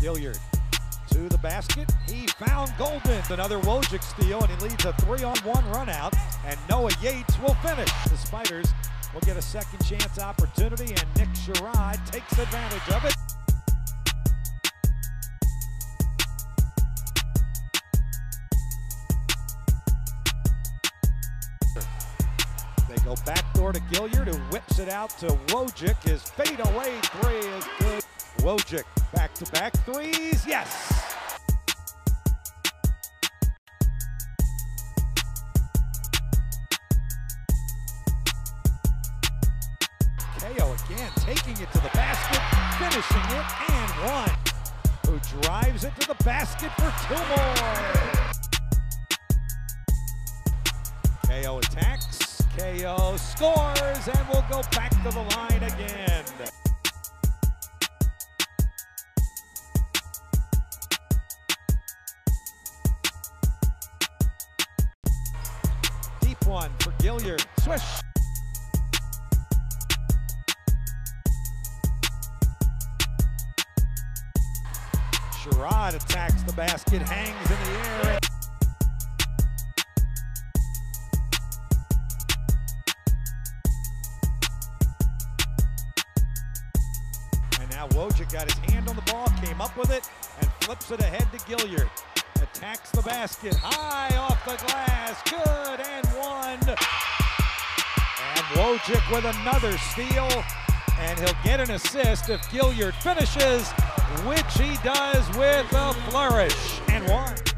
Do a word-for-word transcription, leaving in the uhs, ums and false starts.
Gilliard to the basket. He found Golden. Another Wojcik steal, and he leads a three-on-one run out. And Noah Yates will finish. The Spiders will get a second chance opportunity, and Nick Sherrod takes advantage of it. They go backdoor to Gilliard, who whips it out to Wojcik. His fadeaway three is good. Wojcik back-to-back threes, yes! K O again, taking it to the basket, finishing it, and one. Who drives it to the basket for two more. K O attacks, K O scores, and we'll go back to the line again. Deep one for Gilliard, swish. Sherrod attacks the basket, hangs in the air. And now Wojcik got his hand on the ball, came up with it, and flips it ahead to Gilliard. Attacks the basket, high off the glass, good, and one. And Wojcik with another steal, and he'll get an assist if Gilliard finishes, which he does with a flourish, and one.